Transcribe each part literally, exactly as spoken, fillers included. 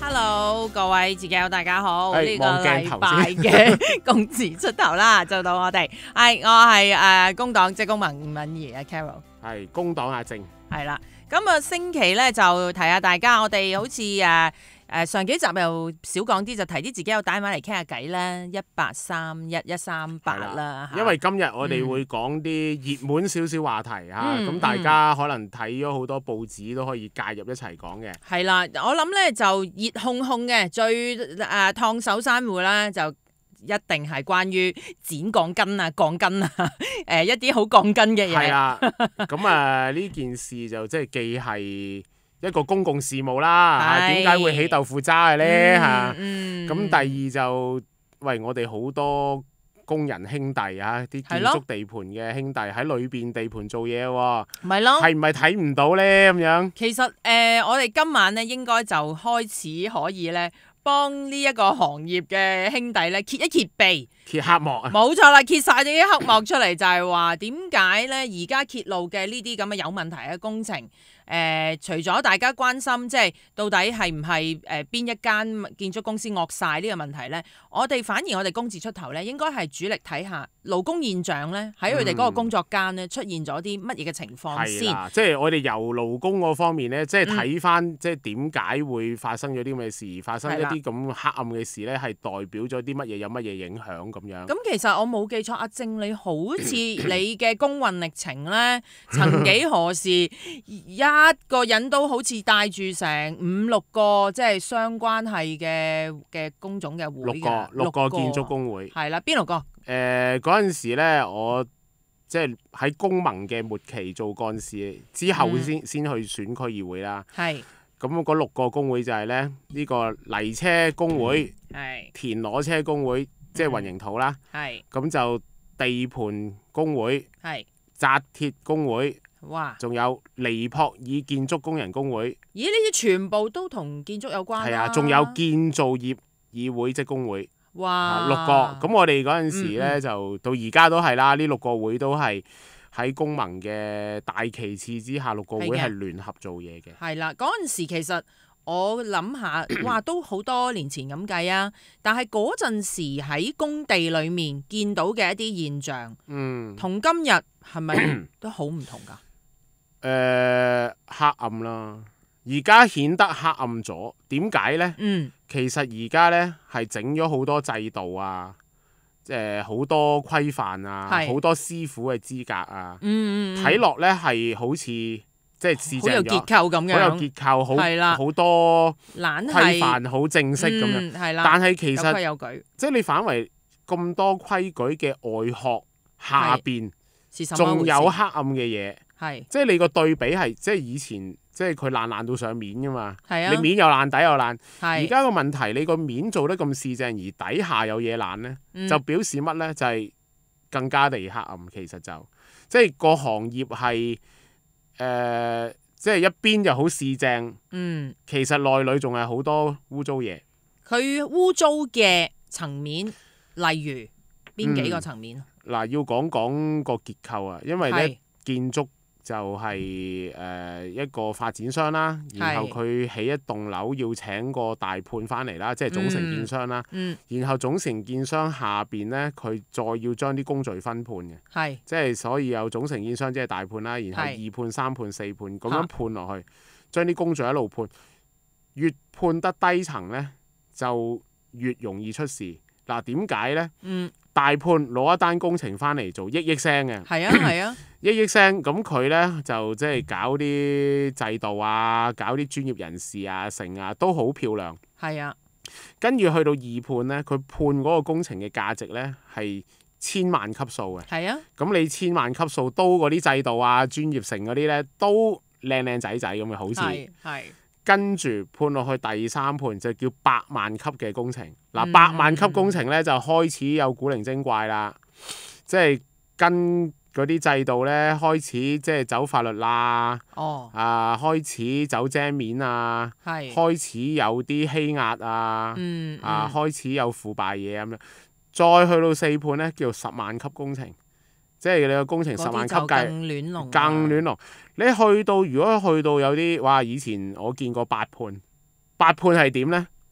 Hello，各位自己友大家好，呢、 哎個禮拜嘅公字出頭啦，就到我哋。係我係誒、呃、工黨職工盟吳敏儀啊 Carol， 係工黨阿正。 係啦。咁啊星期咧就提下大家，我哋好似誒誒上幾集又少講啲，就提啲自己友帶埋嚟傾下偈啦，一八三一一三八啦。 因為今日我哋會講啲熱門少少話題嚇，咁、 嗯、 大家可能睇咗好多報紙都可以介入一齊講嘅。 係啦，我諗咧就熱烘烘嘅最誒燙手山芋啦，就一定係關於剪鋼筋啊、鋼筋啊，誒、呃、一啲好鋼筋嘅嘢。 係啦，咁啊呢件事就即係既係一個公共事務啦，嚇點解會起豆腐渣嘅咧嚇？咁、 嗯嗯、第二就喂我哋好多工人兄弟啊，啲建築地盤嘅兄弟喺裏邊地盤做嘢喎， 咪咯， 係唔係睇唔到咧咁樣？ 其實誒、呃，我哋今晚咧應該就開始可以咧。幫呢一個行業嘅兄弟咧揭一揭秘， 揭黑幕啊！ 冇錯啦，揭晒啲黑幕出嚟，就係話點解咧而家揭露嘅呢啲咁嘅有問題嘅工程，誒、呃、除咗大家關心，即係到底係唔係誒邊一間建築公司惡晒呢個問題咧？我哋反而我哋公字出頭咧，應該係主力睇下勞工現象咧，喺佢哋嗰個工作間咧出現咗啲乜嘢嘅情況先。 係啦，即係我哋由勞工嗰方面咧，即係睇翻即係點解會發生咗啲咁嘅事，發生一啲咁黑暗嘅事咧，係代表咗啲乜嘢，有乜嘢影響咁樣。 咁其實我冇記錯，阿正你好似你嘅工運歷程咧，曾幾何時一個人都好似帶住成五六個即係相關係嘅嘅工種嘅會嘅， 六個六個建築工會。 係啦，邊六個？ 誒嗰陣時咧，我即係喺工盟嘅末期做幹事之後先，先、嗯、先去選區議會啦。係。咁嗰六個工會就係咧呢、呢個泥車工會、係田螺車工會，即係混凝土啦。係。咁就地盤工會。係。紮鐵工會。哇！仲有尼泊爾建築工人工會。咦？呢啲全部都同建築有關啦。係啊，仲有建造業議會職工會。哇！六個。咁我哋嗰陣時咧、嗯嗯、就到而家都係啦，呢六個會都係喺工盟嘅大旗幟之下，六個會係聯合做嘢嘅。係啦，嗰陣時其實我諗下，哇，都好多年前咁計啊！但係嗰陣時喺工地裡面見到嘅一啲現象，嗯，同今日係咪都好唔同㗎？誒、 呃，黑暗啦，而家顯得黑暗咗。點解呢？嗯，其實而家呢係整咗好多制度啊。誒好、呃、多規範啊，好是多師傅嘅資格啊，睇落咧係好似即係市政咗，好有結構咁樣，好有結構，好係啦，好多規範，好正式咁樣，係啦、嗯。但係其實有規有矩，即係你反為咁多規矩嘅外殼下邊，仲有黑暗嘅嘢，係即係你個對比係即係以前。即係佢爛爛到上面㗎嘛，啊、你面又爛底又爛。而家個問題，你個面做得咁市正，而底下有嘢爛呢，嗯、就表示乜呢？就係、是、更加地黑暗。其實就即係個行業係誒、呃，即係一邊就好市正，嗯、其實內裏仲係好多污糟嘢。佢污糟嘅層面，例如邊幾個層面？嗱、嗯，要講講個結構啊，因為呢是建築。就係、是、誒、呃、一個發展商啦，然後佢起一棟樓要請個大判翻嚟啦，即係總承建商啦。嗯嗯、然後總承建商下邊咧，佢再要將啲工序分判嘅，是即係所以有總承建商即係大判啦，然後二判、三判、四判咁樣判落去，將啲工序一路判，越判得低層咧，就越容易出事。嗱，點解咧？嗯大判攞一單工程翻嚟做億億聲嘅，係啊係啊，億億聲咁佢咧就即係搞啲制度啊，搞啲專業人士啊，成啊都好漂亮。係啊，跟住去到二判咧，佢判嗰個工程嘅價值咧係千萬級數嘅。係啊，咁你千萬級數都嗰啲制度啊、專業成嗰啲咧都靚靚仔仔咁嘅，好似係。跟住判落去第三判就叫百萬級嘅工程，嗱、嗯、百萬級工程咧就開始有古靈精怪啦，即係跟嗰啲制度咧開始即係走法律啦，哦、啊開始走遮面啊，是開始有啲欺壓啊，嗯嗯、啊開始有腐敗嘢咁樣，再去到四判咧叫十萬級工程。即係你個工程十萬級計，更亂龍，更亂龍。你去到如果去到有啲，哇！以前我見過八判，八判係點呢？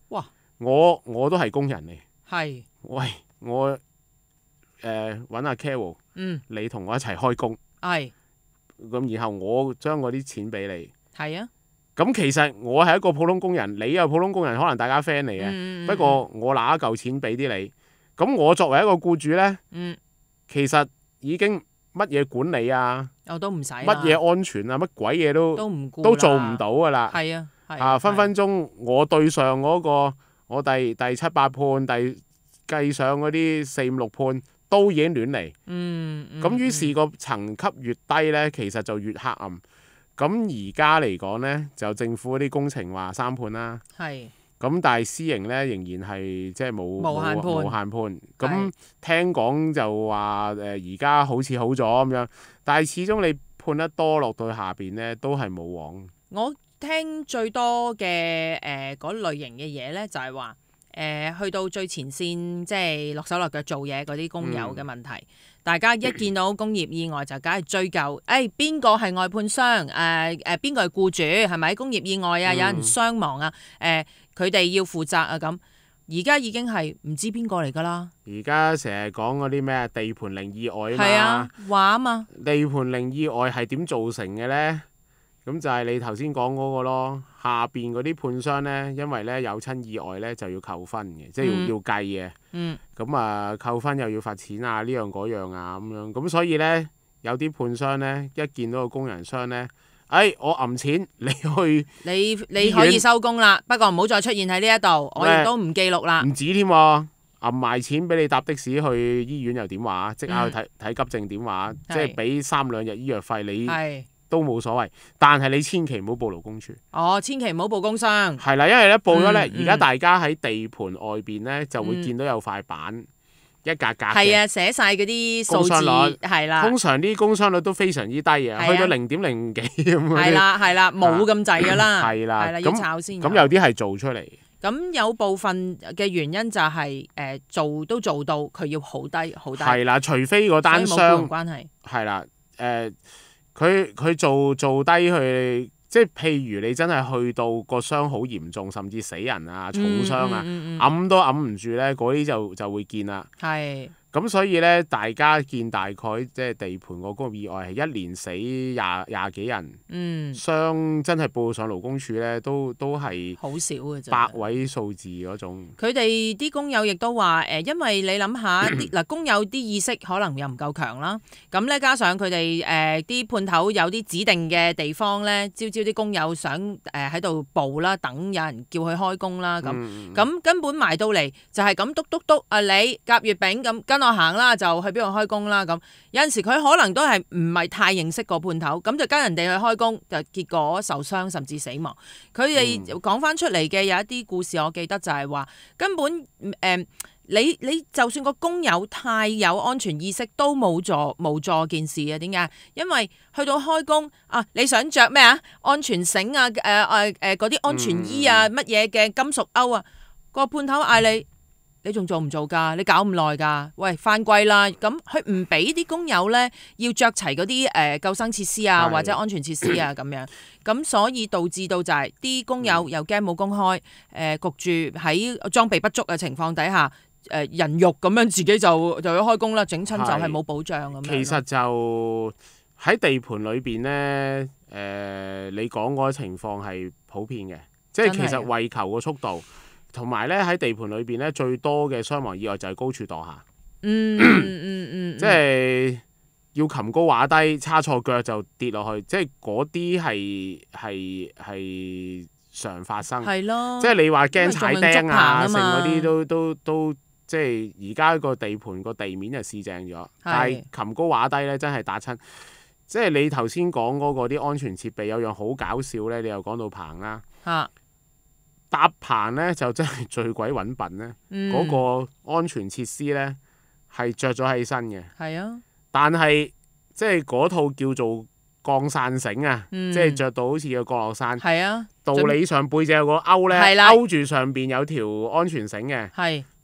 我我都係工人嚟。 係。 喂，我誒揾阿 Carol， 嗯， 你同我一齊開工。 係。 咁然後我將嗰啲錢俾你。 係啊。 咁其實我係一個普通工人，你又普通工人，可能大家 friend 嚟嘅。 嗯、 不過我拿一嚿錢俾啲你，咁我作為一個僱主呢， 嗯、 其實已經乜嘢管理啊， 我都唔使乜嘢安全啊，乜鬼嘢都都唔顧都做唔到噶啦。 係啊，係啊，分分鐘我對上嗰、嗰個，我第第七八判，第計上嗰啲四五六判，都已經亂嚟。 嗯。嗯。 咁於是個層級越低呢，其實就越黑暗。咁而家嚟講呢，就政府嗰啲工程話三判啦。 係。 咁但係私營呢，仍然係即係冇無限判。 無限判。咁聽講就話誒，而家好似好咗咁樣，但係始終你判得多落到下邊呢，都係冇往。 我聽最多嘅誒嗰類型嘅嘢呢，就係話誒去到最前線，即係落手落腳做嘢嗰啲工友嘅問題。嗯、大家一見到工業意外就梗係追究，誒邊個係外判商？誒誒邊個係僱主？係咪工業意外啊？有人傷亡啊？誒佢哋要負責啊？咁而家已經係唔知邊個嚟㗎啦。 而家成日講嗰啲咩地盤零意外啊嘛。 係啊，話啊嘛。 地盤零意外係點造成嘅呢？咁就係你頭先講嗰個咯，下邊嗰啲判商呢，因為呢有親意外呢，就要扣分嘅，即係要、嗯、要計嘅。 嗯。 咁啊，扣分又要罰錢啊，呢樣嗰樣啊咁樣。咁所以呢，有啲判商呢，一見到個工人傷呢，哎，我揞錢你去你你可以收工啦，不過唔好再出現喺呢一度，我亦都唔記錄啦。 唔止添喎，揞埋錢俾你搭的士去醫院又點話？即刻去睇睇、嗯、急症點話？即係俾三兩日醫藥費你。係。都冇所謂，但係你千祈唔好報勞工處。 哦，千祈唔好報工傷。 係啦，因為咧報咗咧，而家、嗯、大家喺地盤外邊咧、嗯、就會見到有塊板、嗯、一格格嘅。係啊，寫晒嗰啲數字係啦。 通常啲工傷率都非常之低嘅，啊、去到零點零幾咁嗰啲。 係啦係啦，冇咁滯㗎啦。 係啦， 係啦，要炒先。 咁有啲係做出嚟。 咁有部分嘅原因就係、是、誒、呃、做都做到，佢要好低好低。係啦，除非個單傷。冇僱傭關係。係啦，誒、呃。佢佢做做低佢，即係譬如你真係去到個傷好嚴重，甚至死人啊、重傷啊，揞、嗯嗯嗯、都揞唔住咧，嗰啲就就會見啦。係。咁所以咧，大家見大概即係地盤個工業意外係一年死廿廿幾人，嗯，傷真係報上勞工處咧，都都係好少嘅啫，百位數字嗰種。佢哋啲工友亦都話誒，因為你諗下啲嗱工友啲意識可能又唔夠強啦，咁咧加上佢哋誒啲判頭有啲指定嘅地方咧，朝朝啲工友想誒喺度報啦，等有人叫佢開工啦，咁咁、嗯、根本埋到嚟就係咁篤篤篤啊你甲乙丙咁跟。我行啦，就去邊度開工啦咁。有陣時佢可能都係唔係太認識個判頭，咁就跟人哋去開工，就結果受傷甚至死亡。佢哋講翻出嚟嘅有一啲故事，我記得就係話根本誒、呃，你你就算個工友太有安全意識，都冇助冇助件事啊？點解？因為去到開工啊，你想着咩啊？安全繩啊，誒誒誒嗰啲安全衣啊，乜嘢嘅金屬鈎啊，個判頭嗌你。你仲做唔做㗎？你搞唔耐㗎？喂，犯規啦！咁佢唔俾啲工友咧要着齊嗰啲誒救生設施啊，或者安全設施啊咁樣。咁所以導致到就係、是、啲工友又驚冇工開，誒、呃、焗住喺裝備不足嘅情況底下，誒、呃、人肉咁樣自己就就要開工啦，整親就係冇保障咁樣。其實就喺地盤裏邊咧，誒、呃、你講嗰個情況係普遍嘅，即係其實為求個速度。同埋咧喺地盤裏邊咧最多嘅傷亡意外就係高處墮下，嗯嗯嗯，即係要擒高畫低，叉錯腳就跌落去，即係嗰啲係係係常發生，係咯，即係你話驚踩釘啊，成嗰啲都都都即係而家個地盤個地面就試正咗，但係擒高畫低咧真係打親，即係你頭先講嗰個啲安全設備有樣好搞笑咧，你又講到棚啦，嚇。搭棚咧就真係最鬼揾笨咧，嗰、嗯、個安全設施咧係着咗起身嘅，係啊，但係即係嗰套叫做降傘繩啊，嗯、即係着到好似個降落傘，係啊，道理上背脊有個勾咧，勾住上邊有條安全繩嘅，係。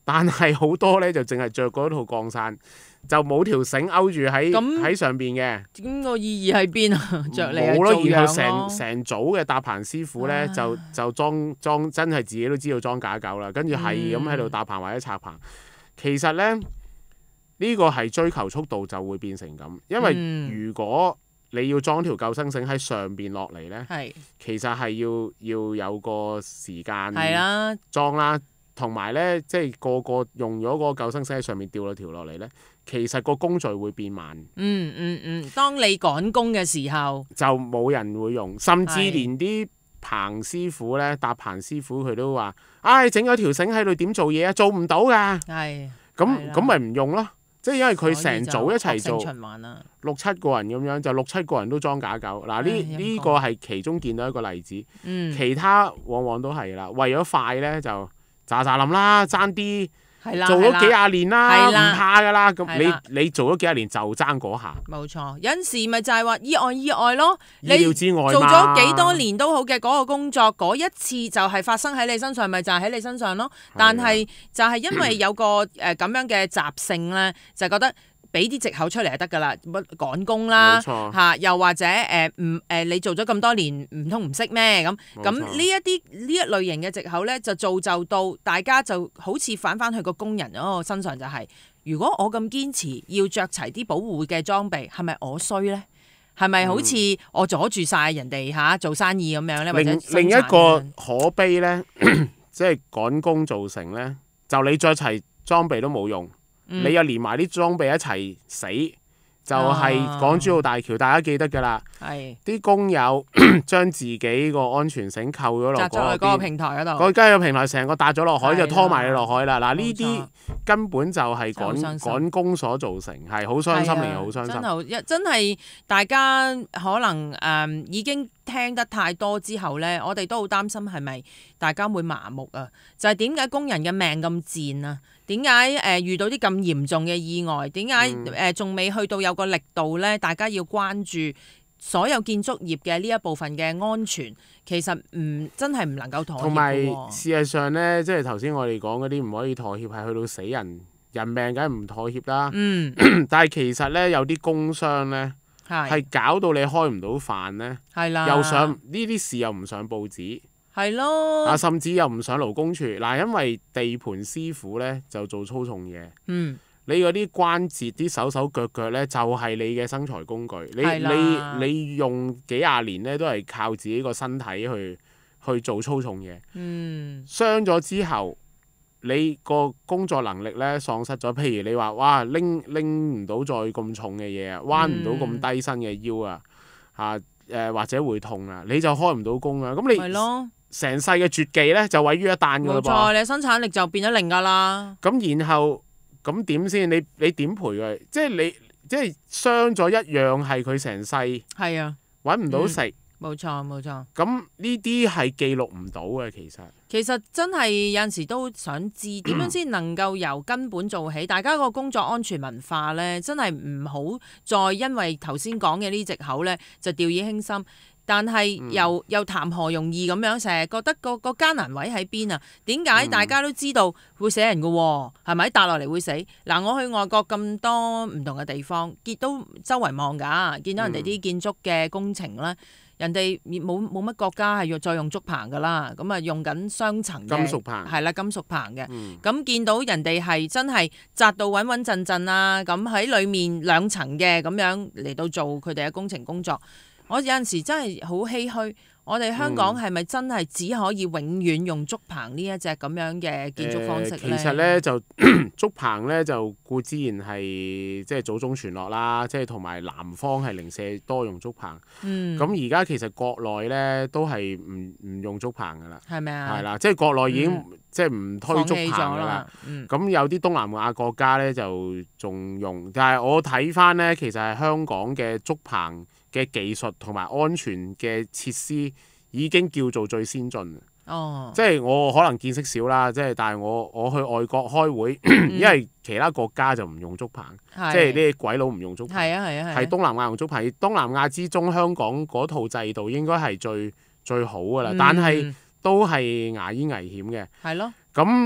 但係好多咧就淨係着嗰套降傘，就冇條繩勾住喺喺上邊嘅。 咁個意義喺邊啊？着嚟冇咯， 做然後成樣咯。 成組嘅搭棚師傅咧， 唉就就裝裝真係自己都知道裝假狗啦，跟住係咁喺度搭棚或者拆棚。其實咧呢個係追求速度就會變成咁，因為如果你要裝條救生繩喺上邊落嚟咧， 係其實係要要有個時間係啦， 裝啦。同埋咧，即係個個用咗個救生繩喺上面掉咗條落嚟咧，其實個工序會變慢。 嗯嗯嗯，當你趕工嘅時候， 就冇人會用，甚至連啲棚師傅咧，搭棚師傅佢都話：唉，整咗條繩喺度點做嘢啊？做唔到㗎。 係。 咁咁咪唔用咯。即係因為佢成組一齊做， 循環啦， 六七個人咁樣，就六七個人都裝假狗。嗱，呢呢個係其中見到一個例子。 嗯、 其他往往都係啦，為咗快咧就。咋咋冧啦，爭啲做咗幾廿年啦，唔怕噶啦。咁你你做咗幾廿年就爭嗰下。 冇錯，有陣時咪就係話意外意外咯。 意料之外嘛。 你做咗幾多年都好嘅嗰個工作，嗰一次就係發生喺你身上，咪就係喺你身上咯。但係就係因為有個誒咁樣嘅習性咧，就覺得。俾啲藉口出嚟就得㗎啦，乜趕工啦嚇，又或者誒唔誒你做咗咁多年唔通唔識咩咁咁呢一啲呢一類型嘅藉口咧，就造就到大家就好似反翻去個工人嗰個身上就係、是，如果我咁堅持要着齊啲保護嘅裝備，係咪我衰咧？係咪好似我阻住晒人哋嚇做生意咁樣咧？或者另另一個可悲咧，即係趕工造成咧，就你着齊裝備都冇用。嗯、你又連埋啲裝備一齊死，就係、是、港珠澳大橋，大家記得㗎啦。係啲是工友將自己個安全繩扣咗落嗰個平台嗰度， 嗰間個平台成個搭咗落海，的就拖埋你落海啦。嗱，呢啲根本就係趕趕工所造成，係好傷心，令人好傷心。真係真係大家可能誒、嗯、已經聽得太多之後咧，我哋都好擔心係咪大家會麻木啊？就係點解工人嘅命咁賤啊？點解誒遇到啲咁嚴重嘅意外？點解誒仲未去到有個力度咧？大家要關注所有建築業嘅呢一部分嘅安全，其實唔真係唔能夠妥協。同埋事實上咧，即係頭先我哋講嗰啲唔可以妥協，係去到死人人命，梗係唔妥協啦。嗯，但係其實咧有啲工傷咧係搞到你開唔到飯咧，係啦，又上呢啲事又唔上報紙。係咯，啊，甚至又唔上勞工處嗱，因為地盤師傅咧就做粗重嘢，嗯，你嗰啲關節、啲手手腳腳咧就係你嘅生財工具，你你你用幾廿年咧都係靠自己個身體去去做粗重嘢，嗯，傷咗之後，你個工作能力咧喪失咗，譬如你話哇拎拎唔到再咁重嘅嘢啊，彎唔到咁低身嘅腰啊，嚇誒或者會痛啊，你就開唔到工啊，咁你係咯。成世嘅絕技咧就毀於一旦㗎啦噃，冇錯，你生產力就變咗零㗎啦。 咁然後咁點先？你你點賠佢？即係你即係傷咗一樣係佢成世係啊，揾唔到食。 冇錯冇錯。 咁呢啲係記錄唔到嘅，其實。 其實真係有陣時都想知點樣先能夠由根本做起，大家個工作安全文化咧，真係唔好再因為頭先講嘅呢藉口咧就掉以輕心。但係又、嗯、又談何容易咁樣，成日覺得個個艱難位喺邊啊？點解大家都知道會死人㗎喎？係咪搭落嚟會死？嗱，我去外國咁多唔同嘅地方，見到周圍望㗎，見到人哋啲建築嘅工程啦，嗯、人哋冇冇乜國家係要再用竹棚㗎啦，咁啊用緊雙層嘅金屬棚， 係啦金屬棚嘅。咁、 嗯、見到人哋係真係紮到穩穩陣陣啊，咁喺裡面兩層嘅咁樣嚟到做佢哋嘅工程工作。我有陣時真係好唏噓，我哋香港係咪真係只可以永遠用竹棚呢一隻咁樣嘅建築方式咧、 呃？其實咧就竹棚咧就固之然係即係祖宗傳落啦，即係同埋南方係零舍多用竹棚。咁而家其實國內咧都係唔唔用竹棚噶啦，係咪啊？係啦，即係國內已經、嗯、即係唔推竹棚噶啦。咁、嗯、有啲東南亞國家咧就仲用，但係我睇翻咧，其實係香港嘅竹棚嘅技術同埋安全嘅設施已經叫做最先進。哦，即係我可能見識少啦，即係但係我我去外國開會，嗯、因為其他國家就唔用竹棚，是即係啲鬼佬唔用竹棚，係啊係啊係。係東南亞用竹棚，東南亞之中香港嗰套制度應該係最最好㗎啦，嗯、但係都係牙煙危險嘅。係咯。咁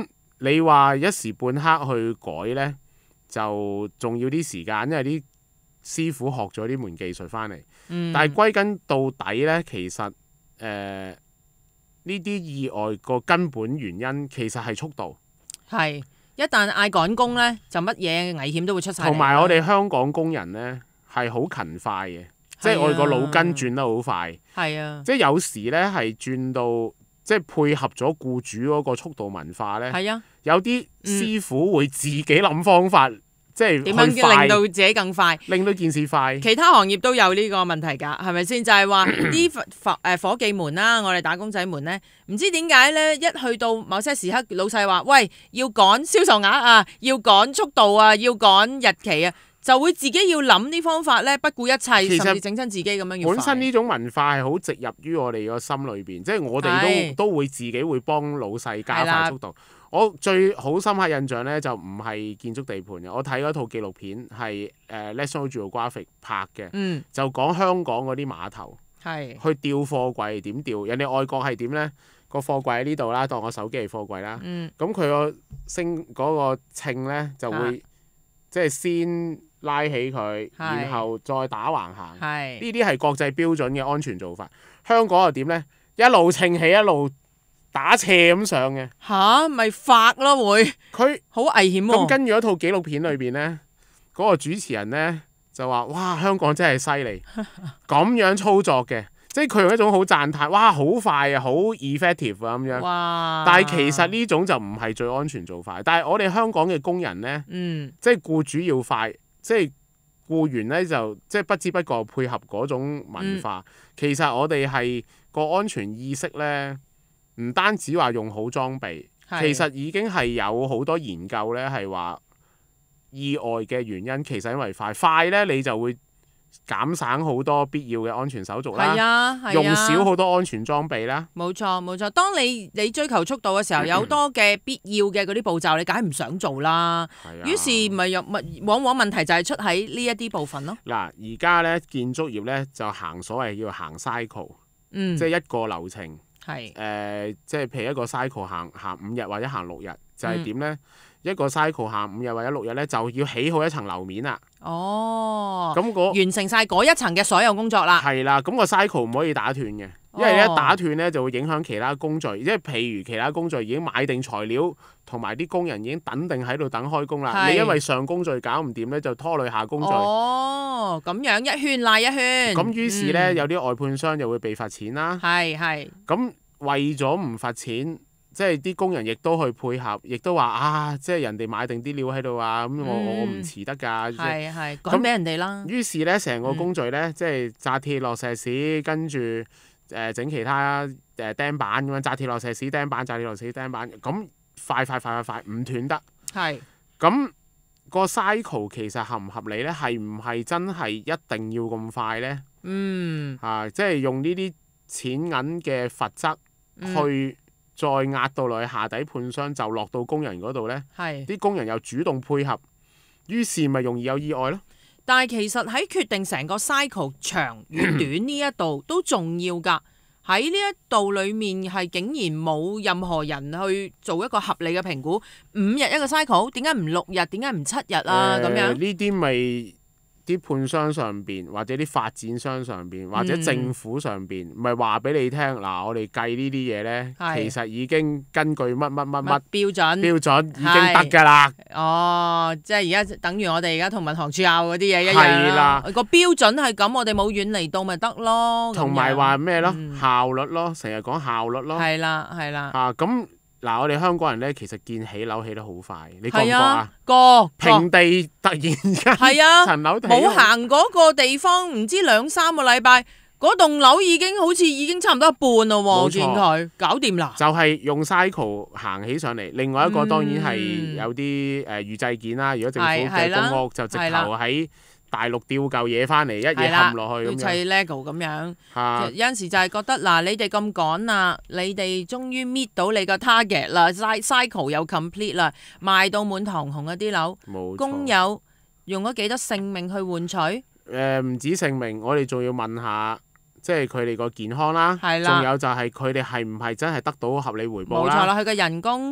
你話一時半刻去改呢，就仲要啲時間，因為啲師傅學咗呢門技術翻嚟。嗯、但係歸根到底呢，其實誒呢啲意外個根本原因其實係速度。 係一旦嗌趕工呢，就乜嘢危險都會出晒嚟。 同埋我哋香港工人呢，係好勤快嘅，即係、啊、我哋個腦筋轉得好快。係啊，即係有時呢係轉到即係配合咗僱主嗰個速度文化呢。係啊，有啲師傅會自己諗方法。嗯即係點樣令到自己更快， 令到件事快。 其他行業都有呢個問題㗎，係咪先？就係話啲伙誒夥計們啦，我哋打工仔們咧，唔知點解咧，一去到某些時刻，老細話：喂，要趕銷售額啊，要趕速度啊，要趕日期啊，就會自己要諗啲方法咧，不顧一切，甚至整親自己咁樣要快。 本身呢種文化係好植入於我哋個心裏邊，即係我哋都是都會自己會幫老細加快速度。我最好深刻印象咧，就唔係建築地盤嘅。我睇嗰套紀錄片係誒 National Geographic 拍嘅，嗯、就講香港嗰啲碼頭係去吊貨櫃點吊。人哋外國係點咧？個貨櫃喺呢度啦，當我手機係貨櫃啦。咁佢個升嗰個稱咧就會、啊、即係先拉起佢，是然後再打橫行。呢啲係國際標準嘅安全做法。香港又點咧？一路稱起一路打斜咁上嘅吓，咪發咯會，佢好危險喎。 咁跟住嗰套紀錄片裏邊呢，嗰、嗰個主持人呢就話：哇，香港真係犀利，咁樣操作嘅，即係佢用一種好讚歎，哇，好快啊，好 effective 啊咁樣。哇！但係其實呢種就唔係最安全做法。但係我哋香港嘅工人呢，嗯、即係僱主要快，即係僱員呢就即係不知不覺配合嗰種文化。嗯、其實我哋係個安全意識呢。唔單止話用好裝備，是其實已經係有好多研究咧，係話意外嘅原因其實因為快快咧，你就會減省好多必要嘅安全手續啦，啊啊、用少好多安全裝備啦。 冇錯冇錯，當你你追求速度嘅時候，有多嘅必要嘅嗰啲步驟，你梗係唔想做啦。於、啊、是咪又咪往往問題就係出喺呢一啲部分咯。 嗱，而家咧建築業咧就行所謂要行 cycle，嗯、即係一個流程。係誒、呃，即係譬如一個 cycle 行行五日或者行六日，就係點咧？嗯、一個 cycle 行五日或者六日咧，就要起好一層樓面啦。哦，咁、那個、完成晒嗰一層嘅所有工作啦。 係啦，咁、那個 cycle 唔可以打斷嘅，因為一打斷咧就會影響其他工序。即係譬如其他工序已經買定材料，同埋啲工人已經等定喺度等開工啦。是你因為上工序搞唔掂咧，就拖累下工序。 哦，咁樣一圈賴一圈。 咁於是咧，嗯、有啲外判商就會被罰錢啦。係係。咁為咗唔罰錢，即係啲工人亦都去配合，亦都話啊，即係人哋買定啲料喺度啊，咁、嗯、我我唔遲得㗎。係係，講俾人哋啦。於是咧，成個工序咧，嗯、即係紮鐵落石屎，跟住誒整其他誒、呃、釘板咁樣，紮鐵落石屎釘板，紮鐵落石屎釘板，咁快快快快快，唔斷得。係是。咁、個 cycle 其實合唔合理咧？係唔係真係一定要咁快咧？嗯。啊，即係用呢啲錢銀嘅罰則。去再壓到落去下底判傷，就落到工人嗰度呢，啲是工人又主動配合，於是咪容易有意外咯。 但係其實喺決定成個 cycle 長與短呢一度都重要㗎。喺呢一度裡面係竟然冇任何人去做一個合理嘅評估。五日一個 cycle，點解唔六日？點解唔七日啊？咁、呃、樣呢啲咪？啲判商上邊，或者啲發展商上邊，或者政府上邊，咪話俾你聽嗱，我哋計呢啲嘢咧，是其實已經根據乜乜乜乜標準標準已經得㗎啦。 哦，即係而家等於我哋而家同民航處拗嗰啲嘢一樣啦。個標準係咁，我哋冇遠離到咪得咯。同埋話咩咯？嗯、效率咯，成日講效率咯。係啦，係啦。啊，咁。嗱，我哋香港人咧，其實見起樓起得好快，你覺唔覺啊？ 個平地突然間層樓冇行嗰個地方，唔知兩三個禮拜，嗰棟樓已經好似已經差唔多一半咯喎，我見佢搞掂啦。 就係用 cycle 行起上嚟，另外一個當然係有啲誒預製件啦。如果政府嘅公屋就直頭喺大陸調嚿嘢翻嚟，一嘢冚落去咁樣， 砌 Lego 咁樣。啊、有陣時就係覺得嗱，你哋咁趕啦，你哋終於搣到你個 target 啦 cycle 又 complete 啦，賣到滿堂紅嗰啲樓，冇錯，工友用咗幾多性命去換取？誒唔、 呃、止性命，我哋仲要問下，即係佢哋個健康啦，仲的有就係佢哋係唔係真係得到合理回報啦？冇錯啦， 佢嘅人工。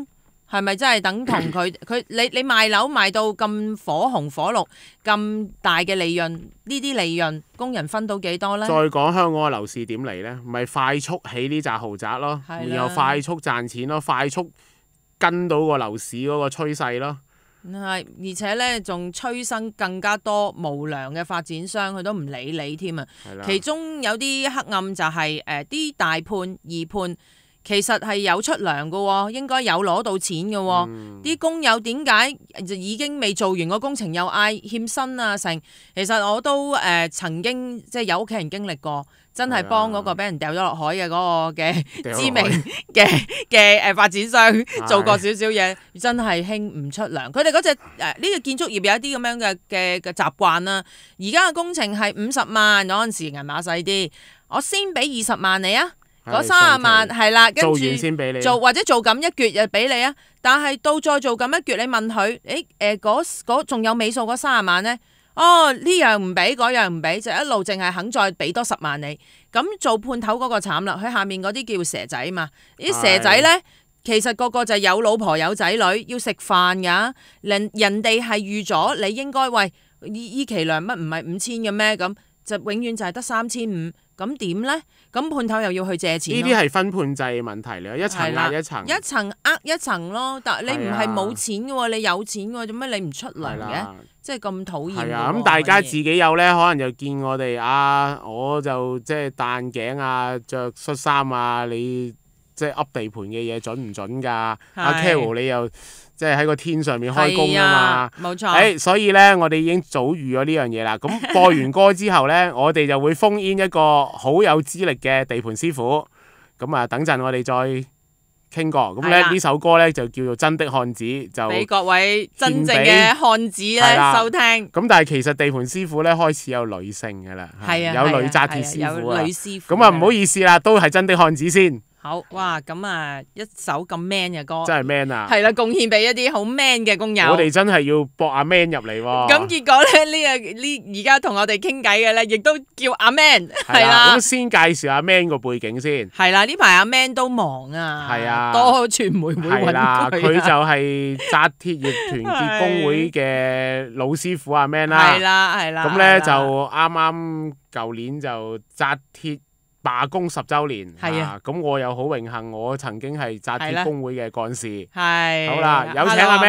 係咪真係等同佢佢你你賣樓賣到咁火紅火綠咁大嘅利潤，呢啲利潤工人分到幾多呢？ 再講香港嘅樓市點嚟呢？咪快速起呢紮豪宅咯，然後快速賺錢咯，快速跟到個樓市嗰個趨勢咯。 係，而且咧仲催生更加多無良嘅發展商，佢都唔理你添啊！其中有啲黑暗就係誒啲大判二判，其實係有出糧嘅喎，應該有攞到錢嘅喎。啲、嗯、工友點解就已經未做完個工程又嗌欠薪啊成？其實我都誒、呃、曾經即係有屋企人經歷過。真係幫嗰個俾人掉咗落海嘅嗰個嘅知名嘅嘅誒發展商做過少少嘢，真係興唔出糧。佢哋嗰隻誒呢個建築業有一啲咁樣嘅嘅嘅習慣啦。而家嘅工程係五十萬嗰陣時銀碼細啲，我先俾二十萬你啊，嗰三十萬係啦，跟住做完先俾你，做或者做咁一撅就俾你啊。但係到再做咁一撅，你問佢誒誒嗰嗰仲有尾數嗰三十萬咧？哦，呢樣唔俾，嗰樣唔俾，就一路淨係肯再俾多十萬你。咁做判頭嗰個慘啦，佢下面嗰啲叫蛇仔嘛。啲蛇仔呢，其實個個就有老婆有仔女，要食飯噶。人人哋係預咗你應該喂依依期糧乜唔係五千嘅咩？咁就永遠就係得三千五。咁點呢？咁判頭又要去借錢。呢啲係分判制嘅問題嚟，一層壓一層， 一層呃一層咯。但你唔係冇錢嘅喎，你有錢嘅喎，做咩你唔出糧嘅？即係咁討厭。係啊， 咁大家自己有咧，可能就見我哋啊，我就即係戴眼鏡啊，着恤衫啊，你即係噏地盤嘅嘢準唔準㗎？阿 Carol 你又即係喺個天上面開工啊嘛， 冇錯。 誒，所以咧，我哋已經早預咗呢樣嘢啦。咁播完歌之後咧，我哋就會封煙一個好有資歷嘅地盤師傅。咁啊，等陣我哋再傾過，咁咧呢首歌咧就叫做《真的漢子》，就俾各位真正嘅漢子咧收聽。 咁但係其實地盤師傅咧開始有女性㗎啦，有女紮鐵師傅啊。咁啊唔好意思啦，都係真的漢子先。 好哇，咁啊一首咁 man 嘅歌， 真係 man 啊！ 係啦，貢獻俾一啲好 man 嘅工友。 我哋真係要搏阿 man 入嚟喎。 咁結果咧呢個呢而家同我哋傾偈嘅咧，亦都叫阿 man 係啦。 咁先介紹阿 man 個背景先。 係啦，呢排阿 man 都忙啊， 係啊， 多傳媒會揾佢。 佢就係紮鐵業團結工會嘅老師傅阿 man 啦。 係啦，係啦。 咁咧就啱啱舊年就紮鐵罷工十週年，係啊！咁我又好榮幸，我曾經係紮鐵工會嘅幹事。係。好啦，有請阿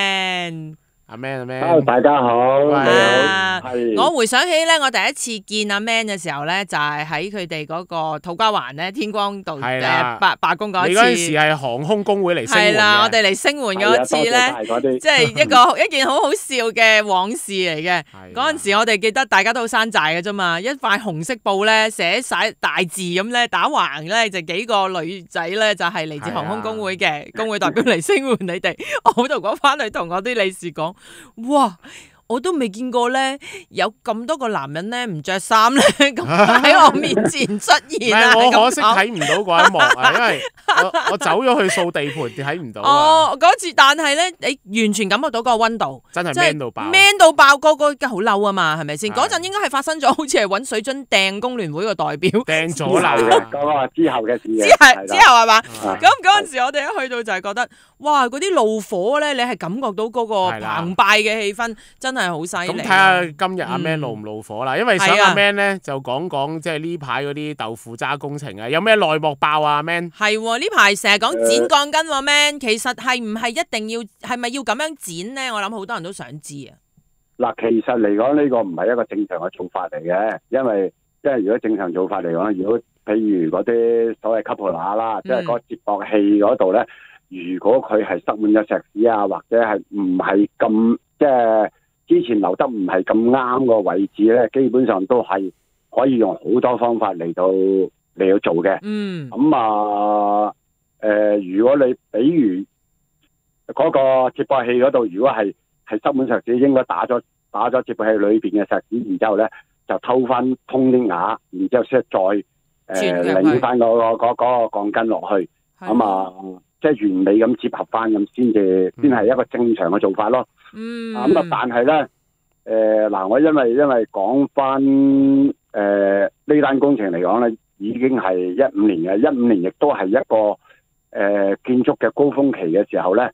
Man。阿 Man 阿 Man。 Hello，大家好。你好。係。我回想起咧，我第一次見阿 Man 嘅時候咧，就係喺佢哋嗰個土瓜灣咧天光道誒罷罷工嗰一次。 你嗰陣時係航空工會嚟聲援嘅。係啦， 我哋嚟聲援嗰次咧，即係一個一件好好笑嘅往事嚟嘅。嗰陣時我哋記得大家都好山寨嘅啫嘛，一塊紅色布咧寫晒大字咁咧打橫咧就幾個女仔咧就係嚟自航空工會嘅工會代表嚟聲援你哋。我好同講翻去同我啲理事講。哇！我都未見過咧，有咁多個男人咧唔着衫咧，咁喺我面前出現啊！ 我可惜睇唔到嗰一幕啊，因為我我走咗去掃地盤，睇唔到。 哦，嗰次，但係咧，你完全感覺到個溫度， 真係 man 到爆 ，man 到爆，個個好嬲啊嘛，係咪先？嗰陣應該係發生咗，好似係揾水樽掟工聯會個代表， 掟咗啦。 嗰個之後嘅事。 之後之後係嘛？咁嗰陣時，我哋一去到就係覺得，哇！嗰啲怒火咧，你係感覺到嗰個澎湃嘅氣氛，真係好犀利。 咁睇下今日阿 Man 怒唔怒火啦，因為想阿 Man 咧就講講即係呢排嗰啲豆腐渣工程啊，有咩內幕爆啊？阿 Man 係呢排成日講剪鋼筋喎 ，Man 其實係唔係一定要係咪要咁樣剪咧？我諗好多人都想知啊。 嗱，其實嚟講呢個唔係一個正常嘅做法嚟嘅，因為因為如果正常做法嚟講，如果譬如嗰啲所謂 coupler 啦，即係嗰個接駁器嗰度咧，如果佢係塞滿咗石屎啊，或者係唔係咁即係。之前留得唔係咁啱個位置咧，基本上都係可以用好多方法嚟到嚟到做嘅。嗯。咁啊，誒、呃，如果你比如嗰個接駁器嗰度，如果係係塞滿石屎，應該打咗打咗接駁器裏邊嘅石屎，然之後咧就偷翻通啲瓦，然之後先再誒擰翻嗰個嗰嗰個鋼筋落去。咁啊，即係完美咁結合翻咁，先至先係一個正常嘅做法咯。嗯，咁啊，但係咧，誒、呃、嗱，我因為因為講翻誒呢單工程嚟講咧，已經係一五年嘅，一五年亦都係一個誒、呃、建築嘅高峰期嘅時候咧，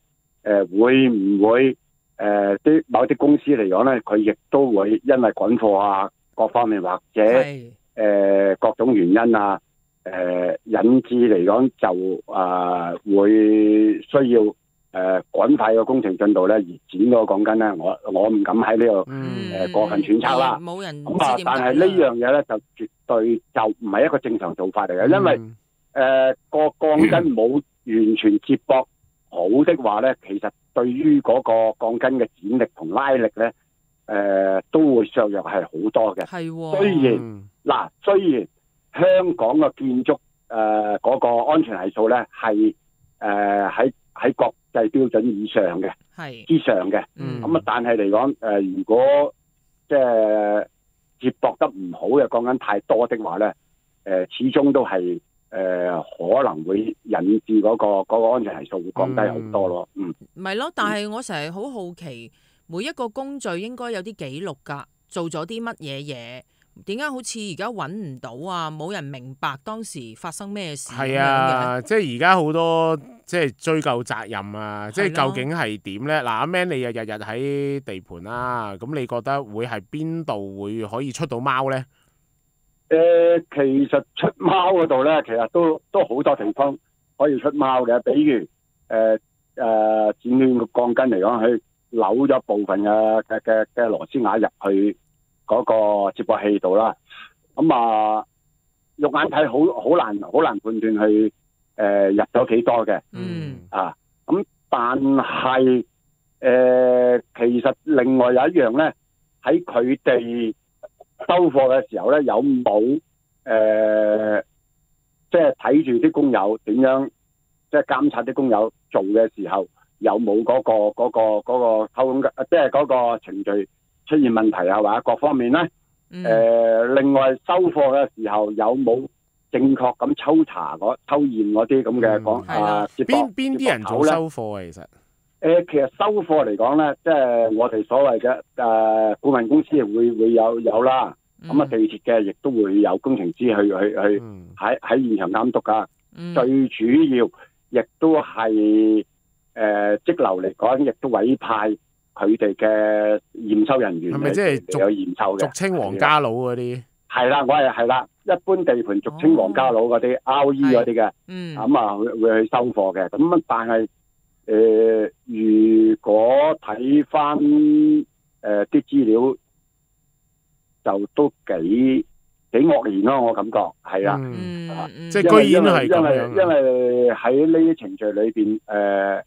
呃、會唔會誒啲、呃、某啲公司嚟講咧，佢亦都會因為滾貨啊各方面或者誒、呃、各種原因啊誒、呃、引致嚟講就啊、呃、會需要誒趕快嘅工程進度咧而剪嗰個鋼筋咧，我我唔敢喺呢度誒過分揣測啦。 冇人咁啊，但係呢樣嘢咧就絕對就唔係一個正常做法嚟嘅，因為誒個鋼筋冇完全接駁好的話咧，其實對於嗰個鋼筋嘅剪力同拉力咧，誒、呃、都會削弱係好多嘅。係喎、哦。雖然嗱，雖然香港嘅建築誒嗰、呃那個安全係數咧係誒喺喺國際標準以上嘅，係之上嘅。嗯。咁啊，但係嚟講誒，如果即係接駁得唔好嘅鋼筋太多的話咧，誒、呃、始終都係。誒、呃，可能會引致嗰、那個嗰、那個安全係數會降低好多咯。嗯，唔係咯，但係我成日好好奇，每一個工序應該有啲記錄噶，做咗啲乜嘢嘢？點解好似而家揾唔到啊？冇人明白當時發生咩事？係啊， 即係而家好多即係追究責任啊！即係究竟係點咧？嗱，阿 Man 你日日日喺地盤啦，咁你覺得會係邊度會可以出到貓咧？ 誒、呃，其實出貓嗰度咧，其實都都好多地方可以出貓嘅。比如誒誒、呃呃、剪斷個鋼筋嚟講，佢扭咗部分嘅嘅嘅嘅螺絲瓦入去嗰個接駁器度啦。咁、嗯、啊，肉眼睇好好難好難判斷去誒、呃、入咗幾多嘅。嗯。啊，咁但係誒、呃，其實另外有一樣咧，喺佢哋收貨嘅時候咧，有冇誒，即係睇住啲工友點樣，即係監察啲工友做嘅時候，有冇嗰、嗰個嗰、嗰個嗰、嗰個偷工嘅，即係嗰個程序出現問題啊，或者各方面咧？誒、嗯呃，另外收貨嘅時候有冇正確咁抽查嗰抽驗嗰啲咁嘅講啊？ 邊邊啲人做收貨啊？其實？ 誒、呃，其實收貨嚟講咧，即係我哋所謂嘅誒顧問公司會會有有啦，咁、嗯、啊地鐵嘅亦都會有工程師去去去喺喺現場監督噶、嗯。最主要亦都係誒則樓嚟講，亦都委派佢哋嘅驗收人員係咪即係有驗收嘅？ 俗稱皇家佬嗰啲係啦，我係係啦，一般地盤俗稱皇家佬嗰啲 R E 嗰啲嘅，咁啊會會去收貨嘅。咁但係誒、呃，如果睇翻誒啲資料，就都幾幾愕然咯，我感覺係啊， 嗯啊嗯、即係居然係咁樣。 因為喺呢啲程序裏邊，誒、呃、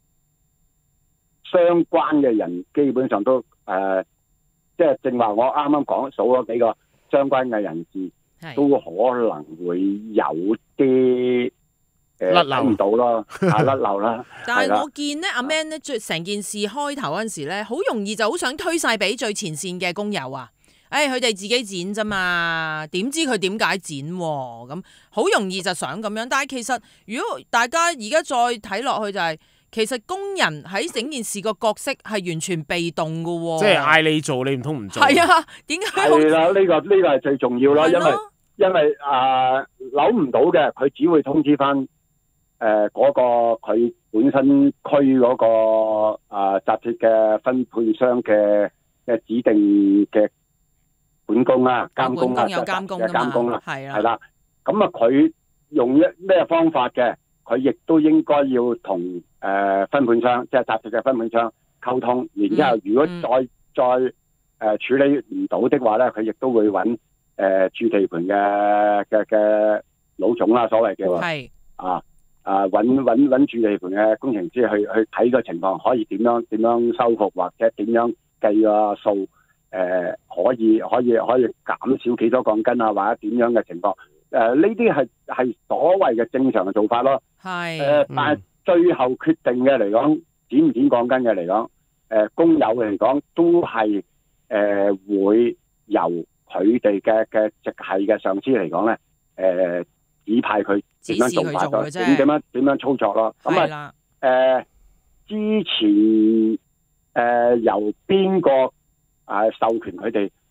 相關嘅人基本上都誒、呃，即係正話我啱啱講數咗幾個相關嘅人士，都可能會有啲。甩漏唔到咯，啊甩漏啦！ 但係我見咧，阿 Man 咧，最成件事開頭嗰陣時咧，好容易就好想推晒俾最前線嘅工友啊！誒、哎，佢哋自己剪咋嘛？點知佢點解剪喎？咁好容易就想咁樣。但係其實如果大家而家再睇落去、就係，就係其實工人喺整件事個角色係完全被動噶喎。即係嗌你做，你唔通唔做？ 係啊，點解？ 係啦，呢、呢個呢、呢個係最重要啦，因為因為誒扭唔到嘅，佢只會通知翻。誒、呃，嗰、那個佢本身區嗰、那個誒紮鐵嘅分配商嘅嘅指定嘅管工啦、監工啦、嘅監工啦，係啦，係啦。咁啊，佢用一咩方法嘅？佢亦都應該要同誒、呃、分配商，即係紮鐵嘅分配商溝通。然之後，如果再、嗯、再誒、呃、處理唔到的話咧，佢亦都會揾誒、呃、駐地盤嘅嘅嘅老總啦，所謂嘅係啊。啊！揾揾揾駐地盤嘅工程師去去睇個情況，可以點樣點樣修復，或者點樣計個數？誒、呃，可以可以可以減少幾多鋼筋啊，或者點樣嘅情況？誒、呃，呢啲係係所謂嘅正常嘅做法咯。係。誒、呃，但係最後決定嘅嚟講，剪唔剪鋼筋嘅嚟講，誒、呃，工友嚟講都係誒、呃、會由佢哋嘅嘅直系嘅上司嚟講咧，誒、呃。指派佢點樣做法咗，點點樣點樣操作咯。咁啊，誒、呃，之前誒、呃、由邊個誒授權佢哋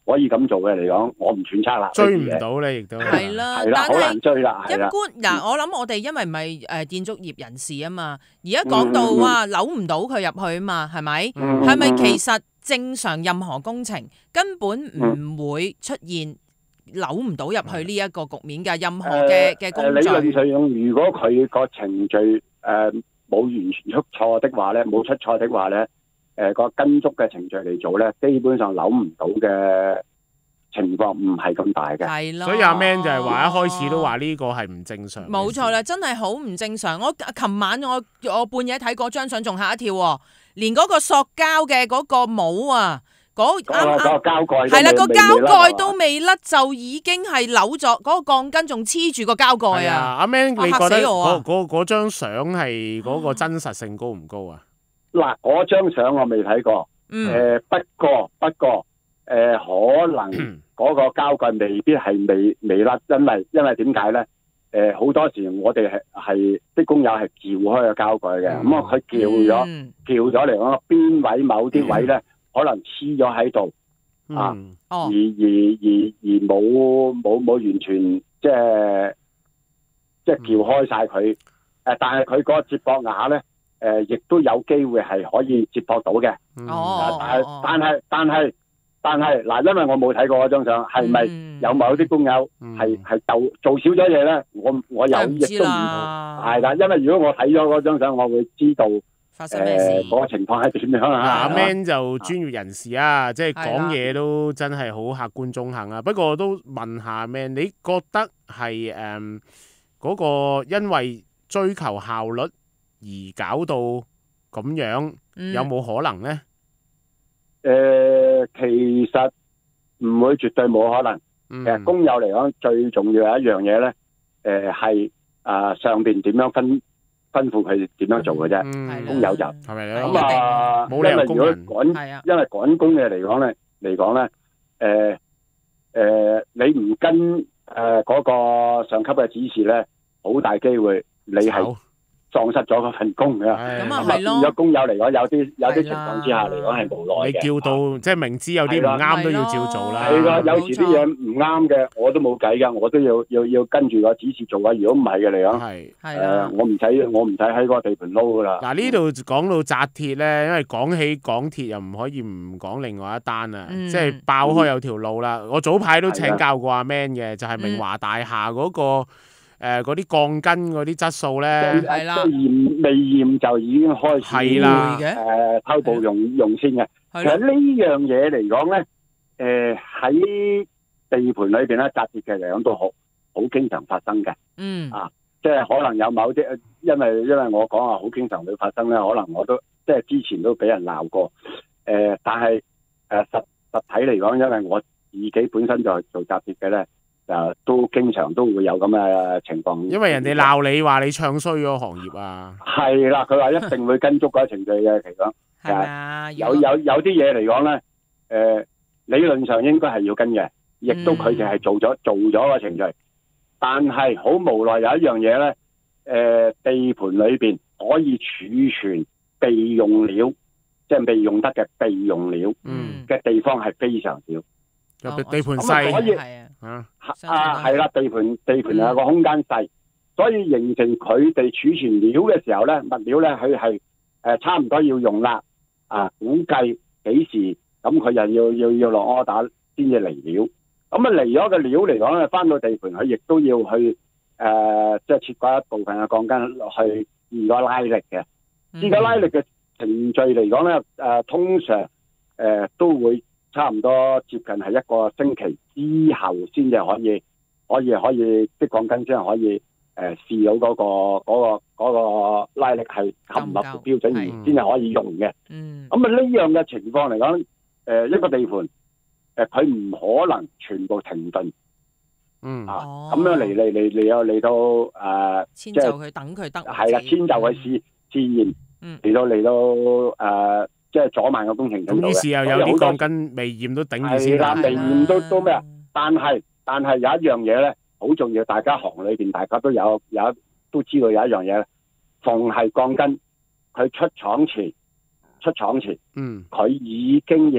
可以咁做嘅嚟講，我唔揣測啦。 追唔到咧，亦都係啦， 係啦，好難追啦。 一般嗱，我諗我哋因為唔係誒建築業人士啊嘛，而家講到話扭唔到佢入去啊嘛，係咪？係咪其實正常任何工程根本唔會出現扭唔到入去呢一個局面嘅任何嘅嘅工序？ 理論上，如果佢個程序誒冇完全出錯的話咧，冇出錯的話咧。誒個、呃、跟足嘅程序嚟做咧，基本上扭唔到嘅情況唔係咁大嘅。 係咯， 所以阿 Man 就係話一開始都話呢個係唔正常。 冇錯啦，真係好唔正常。我琴晚我我半夜睇嗰張相仲嚇一跳喎，連嗰個塑膠嘅嗰個帽啊，嗰啱啱個膠蓋係啦，個膠蓋都未甩就已經係扭咗，嗰、嗰個鋼筋仲黐住個膠蓋啊！ 阿 Man，你覺得嗰嗰嗰嗰張相係嗰個真實性高唔高啊？ 嗱，嗰張相我未睇過，誒、 嗯呃、不過不過誒、呃、可能嗰個膠蓋未必係未未甩，因為因為點解咧？誒、呃、好多時我哋係係啲工友係撬開個膠蓋嘅，咁啊佢撬咗撬咗嚟講，邊位某啲位咧、嗯、可能黐咗喺度啊， 嗯、 而而而而冇冇冇完全即係即係撬開晒佢，誒、呃、但係佢嗰個接駁牙咧。誒，亦、呃、都有機會係可以接駁到嘅。 哦， 但係但係但係但係嗱，因為我冇睇過嗰張相，係咪有某啲工友係係做做少咗嘢咧？我我有亦都唔係啦，因為如果我睇咗嗰張相，我會知道發生咩事， 誒嗰個情況係點樣啊？ 阿 Man 就專業人士啊，即係講嘢都真係好客觀中肯啊。不過都問下 Man，你覺得係誒嗰個因為追求效率而搞到咁樣，有冇可能呢？ 誒、呃，其實唔會絕對冇可能。其實、嗯、工友嚟講，最重要有一樣嘢咧，誒係啊上邊點樣分吩咐佢點樣做嘅啫。嗯、工友就係咪咧？ 咁啊，因為如果趕， 係啊， 因為趕工嘅嚟講咧，嚟講咧，誒、呃、誒、呃，你唔跟誒嗰、呃那個上級嘅指示咧，好大機會你係喪失咗嗰份工嘅， 咁啊係咯。 有工友嚟講，有啲有啲情況之下嚟講係無奈嘅。 你叫到、啊、即係明知有啲唔啱都要照做啦。 係噶，有時啲嘢唔啱嘅，我都冇計噶，我都要要要跟住個指示做啊。如果唔係嘅嚟講，係誒、呃，我唔使我唔使喺嗰個地盤撈噶啦。 嗱呢度講到紮鐵咧，因為講起港鐵又唔可以唔講另外一單啊，嗯、即係爆開有條路啦。嗯、我早排都請教過阿 Man 嘅，就係、是、明華大廈嗰、那個。嗯誒嗰啲鋼筋嗰啲質素咧， 係啦，驗未驗就已經開始係啦，誒偷步用用先嘅。其實呢樣嘢嚟講咧，誒喺地盤裏邊咧，紮鐵嘅嚟講都好好經常發生嘅。嗯，啊，即係可能有某啲，因為因為我講話好經常會發生咧，可能我都即係之前都俾人鬧過。誒，但係誒實實體嚟講，因為我自己本身就係做紮鐵嘅咧。誒，都經常都會有咁嘅情況， 因為人哋鬧你話你唱衰咗行業啊。 係啦，佢話一定會跟足嗰個程序嘅，其實係啊，有有有啲嘢嚟講咧，誒、呃，理論上應該係要跟嘅，亦都佢哋係做咗、嗯、做咗個程序，但係好無奈有一樣嘢咧，誒、呃，地盤裏邊可以儲存備用料，即係未用得嘅備用料嘅地方係非常少。 嗯、地盤細， 所以啊啊係啦，地盤地盤有個空間細，所以形成佢哋儲存料嘅時候咧，物料咧佢係誒差唔多要用啦，啊估計幾時咁佢又要要要落 order 先至嚟料，咁啊嚟咗個料嚟講咧，翻到地盤佢亦都要去誒即係切割一部分嘅鋼筋落去試個拉力嘅，試個拉力嘅程序嚟講咧，誒、呃、通常誒、呃、都會。差唔多接近係一個星期之後先至可以，可以可以啲鋼筋先可以誒、呃、試到嗰、嗰個嗰、嗰個嗰個拉力係合唔合乎標準而先至可以用嘅。嗯，咁啊呢樣嘅情況嚟講，誒、呃、一個地盤誒佢唔可能全部停頓。嗯啊，咁樣嚟嚟嚟嚟又嚟到誒， 遷就佢等佢得。 係啦，遷就佢試試驗。嗯，嚟到嚟到誒。呃即係阻慢個工程進度嘅， 咁於是又有啲鋼筋未驗都頂住先啦。 未驗都都咩啊？但係但係有一樣嘢咧，好重要，大家行裏邊大家都有有都知道有一樣嘢，逢係鋼筋，佢出廠前出廠前，嗯，佢已經要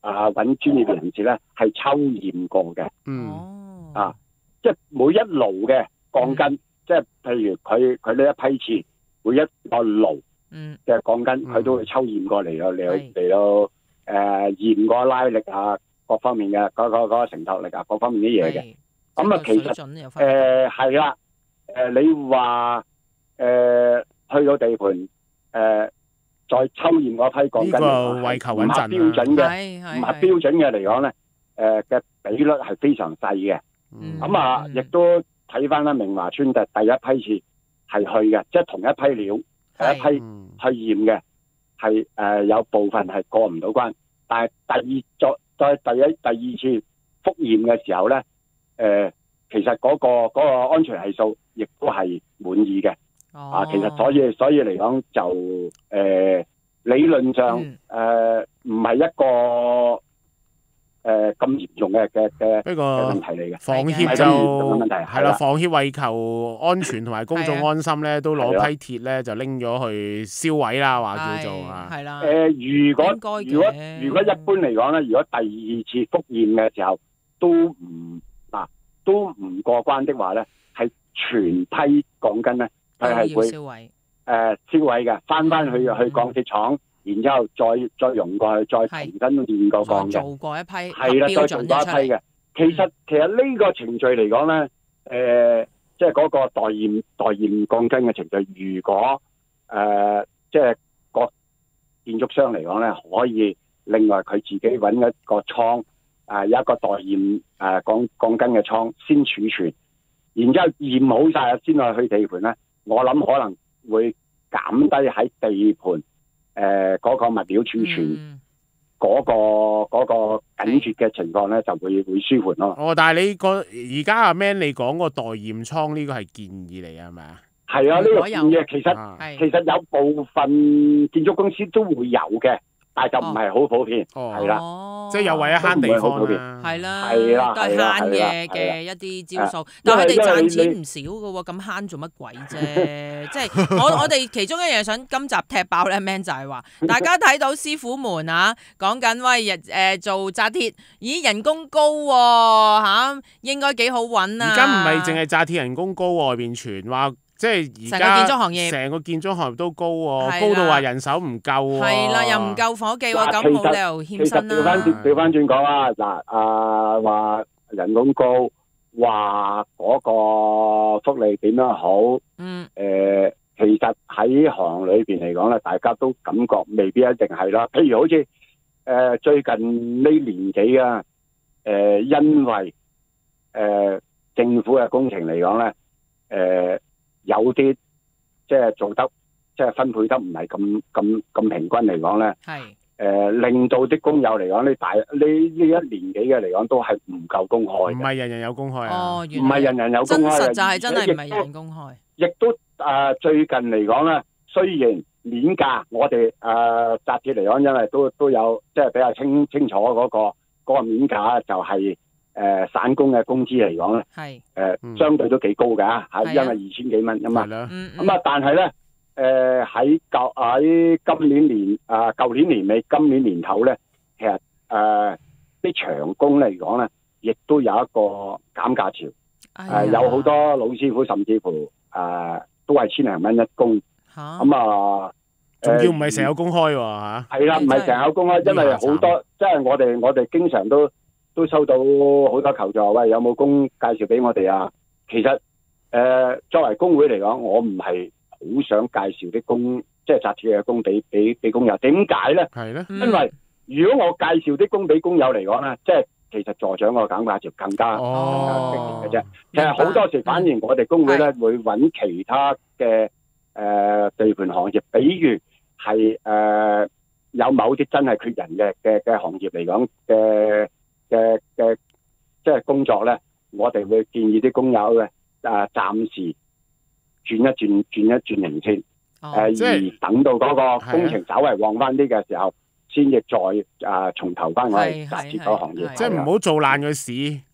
啊揾專業人士咧係抽驗過嘅。 嗯。 啊，即係每一爐嘅鋼筋，嗯、即係譬如佢佢呢一批次，每一個爐嘅鋼筋，佢、嗯、都會抽驗過嚟咯，嚟嚟到誒驗個拉力啊，各方面嘅嗰、嗰個嗰、嗰個承托力啊，各方面啲嘢嘅。咁啊，其實誒係啦，誒、呃、你話誒、呃、去到地盤誒、呃、再抽驗嗰批鋼筋，呢個為求穩陣啊， 唔係標準嘅，唔係標準嘅嚟講咧，誒嘅比率係非常細嘅。咁啊，亦都睇翻啦，明華村嘅第一批次係去嘅，即係同一批料，第一批去驗嘅，係誒有部分係過唔到關，但係第二再再第一第二次復驗嘅時候咧。誒、呃，其實嗰、那個嗰、那個安全係數亦都係滿意嘅。哦、啊，其實所以所以嚟講就誒、呃、理論上誒唔係一個誒咁、呃、嚴重嘅嘅嘅嘅問題嚟嘅。 房協就係啦，房協為求安全同埋公眾安心咧，都攞批鐵咧就拎咗去燒毀啦，話叫做啊。係啦。誒、呃，如果如果如果一般嚟講咧，如果第二次復驗嘅時候都唔都唔過關的話咧，係全批鋼筋咧，佢係會燒毀，誒燒毀嘅，翻翻去去鋼鐵廠，然之後再再用過去，再重新煉過鋼嘅， 做過一批， 係啦，再做過一批嘅。其實、嗯、其實呢個程序嚟講咧，誒、呃，即係嗰個代驗代驗鋼筋嘅程序，如果誒、呃、即係個建築商嚟講咧，可以另外佢自己揾一個倉。誒、呃、有一個代驗誒鋼鋼筋嘅倉先儲存，然之後驗好晒先去去地盤咧。我諗可能會減低喺地盤誒嗰、呃那個物料儲存嗰、那個嗰、嗯那個緊缺嘅情況咧，就會會舒緩咯。 哦，但係你個而家阿 Man 你講個代驗倉呢個係建議嚟係咪啊？ 係啊，呢、這個建議其實、啊、其實有部分建築公司都會有嘅。但係就唔係好普遍，係啦、 哦，即係又為咗慳地方啦， 係啦，都係慳嘅嘅一啲招數。但係佢哋賺錢唔少嘅喎，咁慳做乜鬼啫？即係我我哋其中一樣想今集踢爆咧，Man 就係話，大家睇到師傅們啊，講緊喂日誒做紮鐵，咦人工高喎、啊、嚇，應該幾好揾啊！ 而家唔係淨係紮鐵人工高，外邊傳話。即係而家成個建築行業，成個建築行業都高喎，高到話人手唔夠喎。係啦， 又唔夠伙計喎，咁冇理由欠薪啦。 調翻轉調翻轉講啊，嗱啊話人工高，話嗰個福利點樣好？嗯。誒、呃，其實喺行裏邊嚟講咧，大家都感覺未必一定係啦。譬如好似誒、呃、最近呢年幾啊，誒、呃、因為誒、呃、政府嘅工程嚟講咧，誒、呃。有啲即係做得即係分配得唔係咁咁咁平均嚟講咧，係誒、呃、令到啲工友嚟講呢大呢呢一年幾嘅嚟講都係唔夠公開嘅，唔係人人有公開啊， 哦， 唔係人人有公開嘅， 真實就係真係唔係人人公開， 亦都誒、呃、最近嚟講咧，雖然面價我哋誒紮鐵嚟講，因為都都有即係比較清清楚嗰、嗰個嗰、嗰個面價就係、是。誒、呃，散工嘅工資嚟講咧，係誒、呃嗯、相對都幾高噶吓、啊，因為二千幾蚊啊嘛，咁啊、嗯嗯，但係咧，誒喺舊喺今年年啊，舊年年尾、今年年頭咧，其實誒啲長工嚟講咧，亦都有一個減價潮，誒、哎呃、有好多老師傅甚至乎誒、呃、都係千零蚊一工，咁啊， 仲、呃、要唔係成日有公開喎吓？係啦，唔係成日有公開，因為好多即係我哋我哋經常都。都收到好多求助，喂，有冇工介紹俾我哋啊？其實誒、呃，作為工會嚟講，我唔係好想介紹啲工，即係紮鐵嘅工俾俾俾工友。點解咧？係咧，因為如果我介紹啲工俾工友嚟講咧，即係其實助長個減價潮更加、哦、更加激烈嘅啫。其實好多時反而我哋工會咧會揾其他嘅誒、呃、地盤行業，比如係誒、呃、有某啲真係缺人嘅嘅嘅行業嚟講嘅。嘅嘅即係工作咧，我哋會建議啲工友嘅誒暫時轉一轉轉一轉型先，誒、哦呃、而等到嗰個工程稍為旺翻啲嘅時候，先至再誒、呃、從頭翻去紮鐵嗰個行業。 即係唔好做爛個市，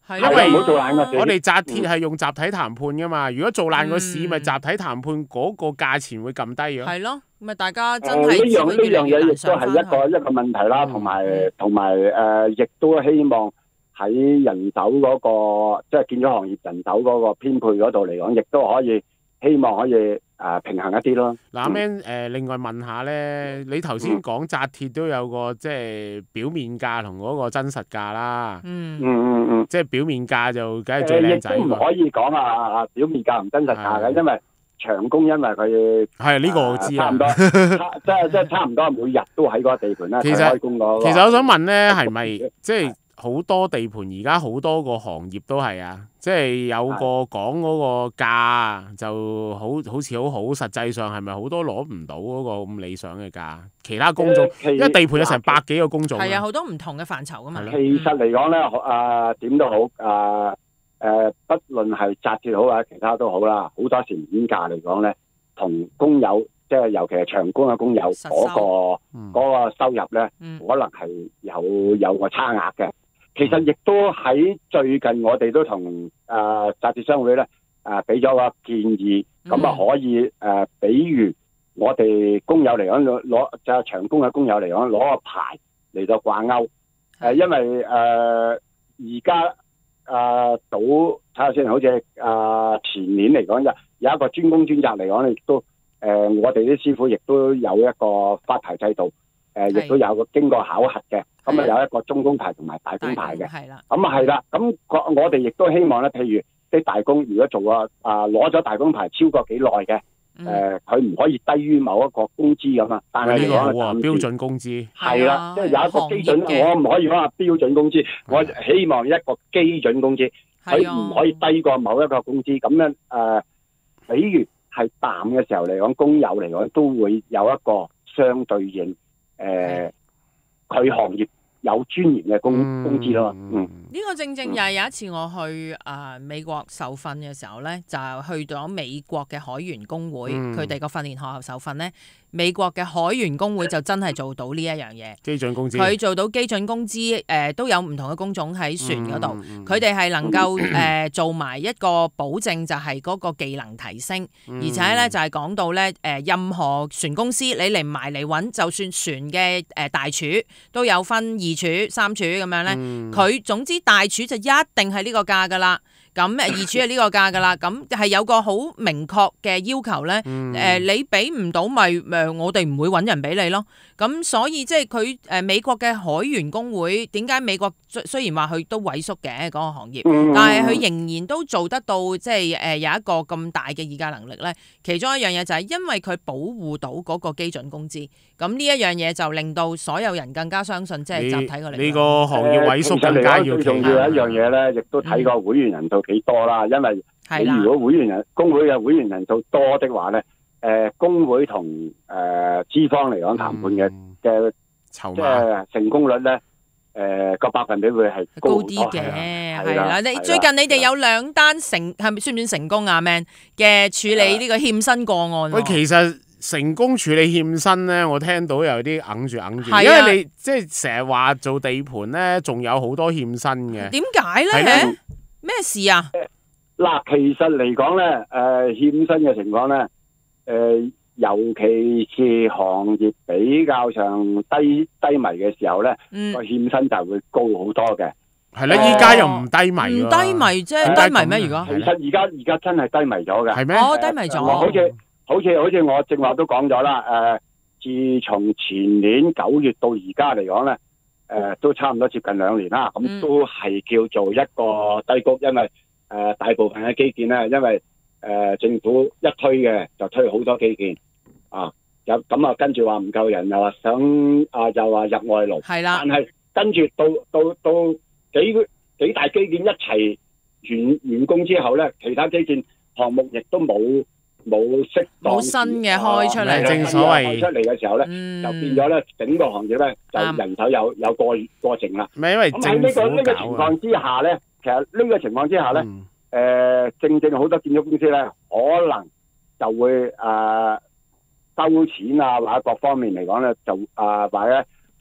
係因為唔好做爛個市。 我哋紮鐵係用集體談判噶嘛，如果做爛個市，咪集體談判嗰個價錢會撳低咗。 係咯，咪大家真誒呢係樣呢樣嘢亦都係係一個一個問題啦，同埋同埋誒，亦都希望喺人手嗰個即係建築行業人手嗰個編配嗰度嚟講，亦都可以希望可以誒平衡一啲咯。 嗱，阿 Man 誒，另外問下咧，你頭先講紮鐵都有個即係表面價同嗰個真實價啦。 嗯嗯嗯嗯， 即係表面價就梗係最靚仔誒亦都唔可以講啊表面價唔真實價嘅，因為長工因為佢係呢個我知啊。 差唔多，差即係即係差唔多每日都喺嗰個地盤咧其實開工嗰個。 其實我想問咧，係咪即係好多地盤而家好多個行業都係啊？即係有個講嗰個價就好好似好好，實際上係咪好多攞唔到嗰個咁理想嘅價？其他工種，因為地盤有成百幾個工種。 係啊，好多唔同嘅範疇噶嘛。 其實嚟講咧，誒點都好，誒誒，不論係紮鐵好啊，其他都好啦。好多時面價嚟講咧，同工友即係尤其係長工嘅工友嗰個嗰個收入咧，可能係有有個差額嘅。其實亦都喺最近，我哋都同誒紮鐵商會咧誒俾咗個建議，咁啊可以誒，比如我哋工友嚟講攞攞就係長工嘅工友嚟講攞個牌嚟到掛鈎，誒因為誒而家誒早睇下先，好似誒前年嚟講有有一個專工專責嚟講，亦都誒我哋啲師傅亦都有一個發牌制度。誒，亦都有個經過考核嘅，咁啊有一個中工牌同埋大工牌嘅， 係啦， 咁啊係啦，咁我我哋亦都希望咧，譬如啲大工如果做個啊攞咗大工牌超過幾耐嘅，誒佢唔可以低於某一個工資咁啊，但係呢個好啊， 暫時標準工資係啦，即係有一個基準，我唔可以講話標準工資，我希望一個基準工資，佢唔可以低過某一個工資，咁樣誒，比如係淡嘅時候嚟講，工友嚟講都會有一個相對應。誒，佢、呃、行業有尊嚴嘅工工資咯。嗯， 呢個正正又係有一次我去啊、呃、美國受訓嘅時候咧，就去咗美國嘅海員工會，佢哋個訓練學校受訓咧。美國嘅海員工會就真係做到呢一樣嘢， 基準工資， 佢做到基準工資，誒、呃、都有唔同嘅工種喺船嗰度，佢哋係能夠誒、呃、做埋一個保證，就係嗰個技能提升，嗯、而且咧就係、是、講到咧誒、呃、任何船公司你嚟埋嚟揾，就算船嘅誒、呃、大廚都有分二廚、三廚咁樣咧，佢、嗯、總之大廚就一定係呢個價㗎啦。咁誒二廚係呢個價㗎啦，咁係有個好明確嘅要求咧。誒、嗯呃、你俾唔到咪誒我哋唔會揾人俾你咯。咁所以即係佢誒美國嘅海員工會點解美國雖然話佢都萎縮嘅嗰個行業，嗯、但係佢仍然都做得到即係誒有一個咁大嘅議價能力咧。其中一樣嘢就係因為佢保護到嗰個基準工資，咁呢一樣嘢就令到所有人更加相信即係集體嘅力量。 呢個行業萎縮更加要。 最重要一樣嘢咧，亦都睇個會員人數幾多啦。因為你如果會員人工會嘅會員人數多的話咧，誒工會同誒資方嚟講談判嘅嘅即係成功率咧，誒個百分比會係高啲嘅。 係啦，你最近你哋有兩單成係咪算唔算成功啊 Man 嘅處理呢個欠薪個案？ 喂，其實成功處理欠薪咧，我聽到有啲揞住揞住， 啊、 因為你即係成日話做地盤咧，仲有好多欠薪嘅。點解咧？咩事啊？ 嗱，其實嚟講咧，誒、呃、欠薪嘅情況咧，誒、呃、尤其是行業比較上低低迷嘅時候咧，個、嗯、欠薪就會高好多嘅。 係咧，依家又唔低迷， 唔低迷啫，低迷咩？如果其實而家而家真係低迷咗嘅， 係咩？ 哦，低迷咗。 好似好似好似我正話都講咗啦，誒、呃，自從前年九月到而家嚟講咧，誒、呃、都差唔多接近兩年啦，咁、嗯、都係叫做一個低谷，因為。誒、呃，大部分嘅基建咧，因為誒、呃、政府一推嘅就推好多基建啊，有咁啊，跟住話唔夠人，又話想啊，又話入外勞， 係啦。 但係跟住到到到幾幾大基建一齊完完工之後咧，其他基建項目亦都冇冇適當冇新嘅開出嚟、啊， 正所謂開出嚟嘅時候咧，嗯、就變咗咧整個行業咧就人手有有過過剩啦。 唔係因為政府搞啊。咁喺呢個呢個情況之下咧。其實呢個情況之下咧，誒、嗯呃，正正好多建築公司咧，可能就會誒、呃、收錢啊，或者各方面嚟講咧，就啊、呃、或者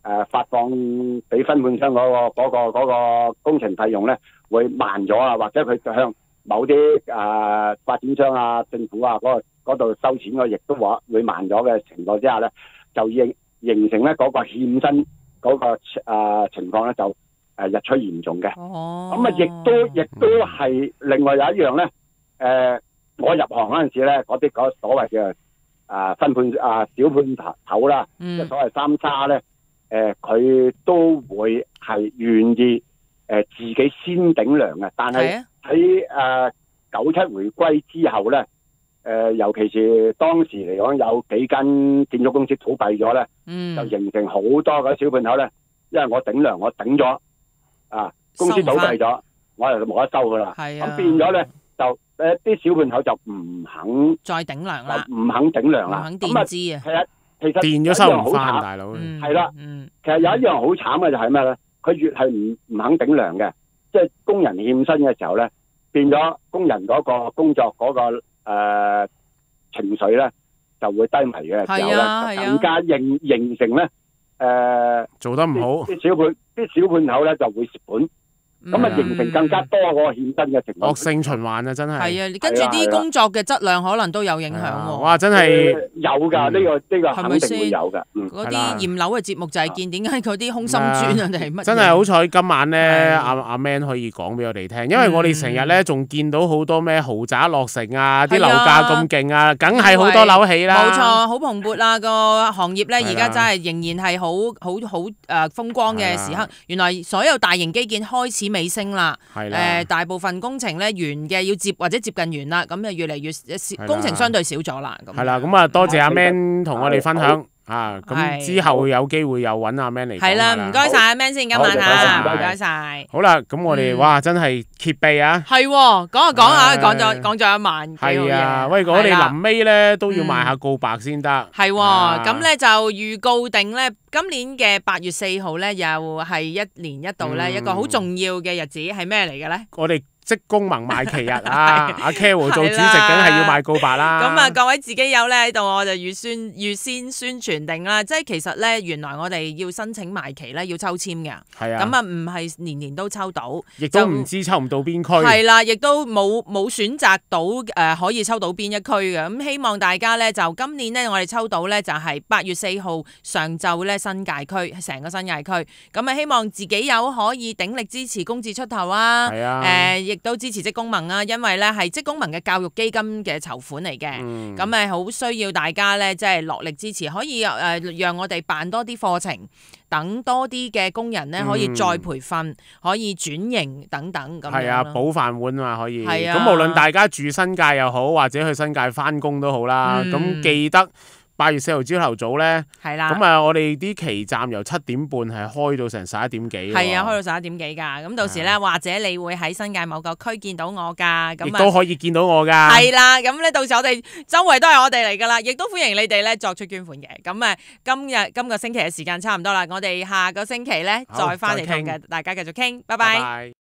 誒發放俾分判商嗰個嗰個嗰個工程費用咧會慢咗啊，或者佢向某啲誒發展商啊、政府啊嗰個嗰度收錢嗰，亦都話會慢咗嘅情況之下咧，就形形成咧嗰個欠薪嗰個誒情況咧就誒日趨嚴重嘅。 哦， 咁啊，亦都亦都係另外有一樣咧，誒我入行嗰陣時咧，嗰啲嗰所謂嘅誒分判啊小判頭啦，即係所謂三沙咧。誒佢、呃、都會係願意誒、呃、自己先頂糧嘅，但係喺誒九七回歸之後咧，誒、呃、尤其是當時嚟講有幾間建築公司倒閉咗咧，嗯、就形成好多嗰啲小判頭咧，因為我頂糧我頂咗，啊公司倒閉咗，我又冇得收噶啦，咁、啊、變咗咧就誒啲小判頭就唔肯再頂糧啦， 唔肯頂糧啦， 唔肯墊資啊， 係啊。其實電咗收唔翻，大佬係啦。其實有一樣好慘嘅就係咩咧？佢越係唔唔肯頂糧嘅，即係工人欠薪嘅時候咧，變咗工人嗰個工作嗰、嗰個誒、呃、情緒咧就會低迷嘅時候咧，啊、就更加形形成咧誒、呃、 做得唔好， 啲小判啲小判頭咧就會蝕本。咁啊，形成更加多嗰個欠薪嘅情況， 惡性循環啊！真係係啊，跟住啲工作嘅質量可能都有影響喎。 哇！真係有㗎，呢個呢個肯定會有㗎。 嗰啲驗樓嘅節目就係見點解嗰啲空心磚啊定係乜？ 真係好彩今晚咧，阿阿 Man 可以講俾我哋聽，因為我哋成日咧仲見到好多咩豪宅落成啊，啲樓價咁勁啊，梗係好多樓起啦。冇錯，好蓬勃啊個行業咧，而家真係仍然係好好好誒風光嘅時刻。原來所有大型基建開始尾聲啦，誒、呃、大部分工程咧完嘅要接或者接近完啦，咁就越嚟越少工程相對少咗啦。咁係啦， 咁啊多謝阿 Man 同我哋分享啊，咁之後有機會又揾阿 Man 嚟講下啦。係啦，唔該晒阿 Man 先，今晚嚇，唔該晒。好啦，咁我哋、嗯、哇真係揭秘啊！係喎，講下講下講咗講咗一晚。係啊，喂，我哋臨尾咧都要賣下告白先得。係喎，咁咧就預告定咧。今年嘅八月四號咧，又係一年一度咧、嗯、一個好重要嘅日子，係咩嚟嘅咧？我哋職工盟賣旗日啊！阿 Carol 做主席，梗係要賣告白啦。咁啊，各位自己友咧喺度，我就預宣預先宣傳定啦。即係其實咧，原來我哋要申請賣旗咧，要抽籤嘅。係啊。咁啊，唔係年年都抽到，亦都唔知抽唔到邊區。係啦，亦都冇冇選擇到誒、呃、可以抽到邊一區嘅。咁希望大家咧，就今年咧，我哋抽到咧就係八月四號上晝咧新界區，成個新界區。咁啊，希望自己友可以鼎力支持公字出頭啊。係啊。誒、呃，亦都支持職工盟啊，因為咧係職工盟嘅教育基金嘅籌款嚟嘅，咁誒好需要大家咧即係落力支持，可以誒、呃、讓我哋辦多啲課程，等多啲嘅工人咧可以再培訓，嗯、可以轉型等等咁樣。係啊，補飯碗啊嘛可以。係啊。咁無論大家住新界又好，或者去新界返工都好啦，咁、嗯、記得。八月四號朝頭早咧，係啦，咁啊，我哋啲旗站由七點半係開到成十一點幾，係啊，開到十一點幾㗎。咁到時咧，的或者你會喺新界某個區見到我㗎，咁亦都可以見到我㗎。係啦，咁咧到時我哋周圍都係我哋嚟㗎啦，亦都歡迎你哋咧作出捐款嘅。咁啊，今日今個星期嘅時間差唔多啦，我哋下個星期咧再翻嚟同嘅大家繼續傾，拜拜。拜拜。